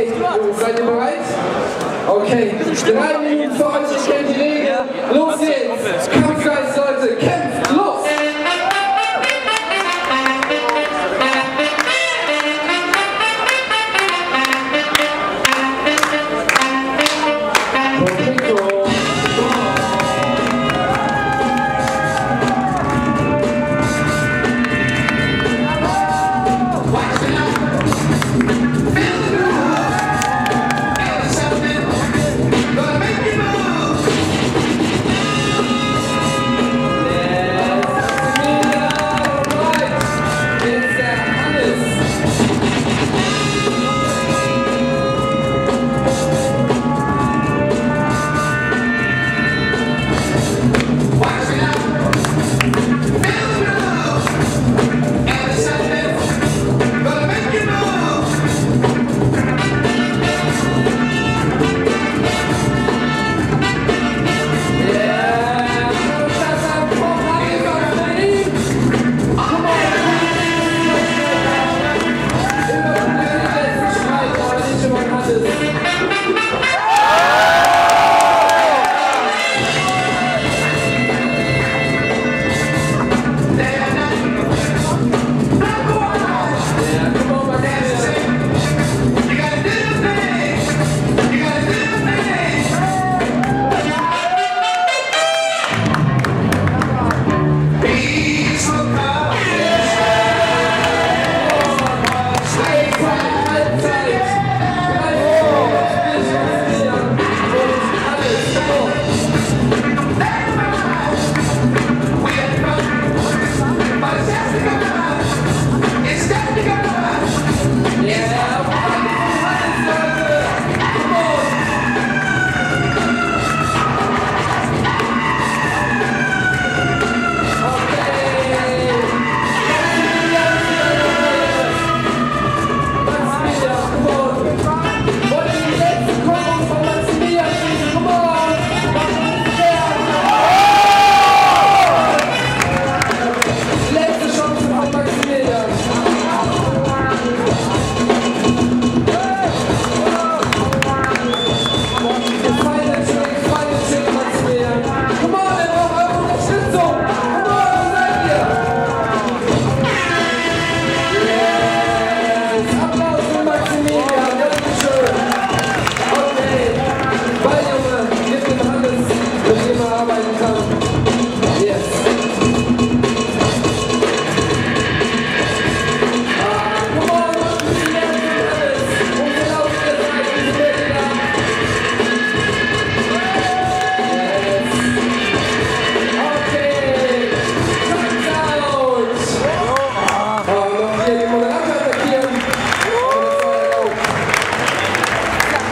Okay, seid ihr bereit? Okay, 3 Minuten für euch, ich kenne die Regeln. Los geht's! Kampfgeist, Leute, kämpft, los!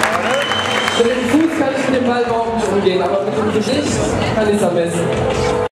Mit dem Fuß kann ich mit dem Ball überhaupt nicht umgehen, aber mit dem Gesicht kann ich es am besten.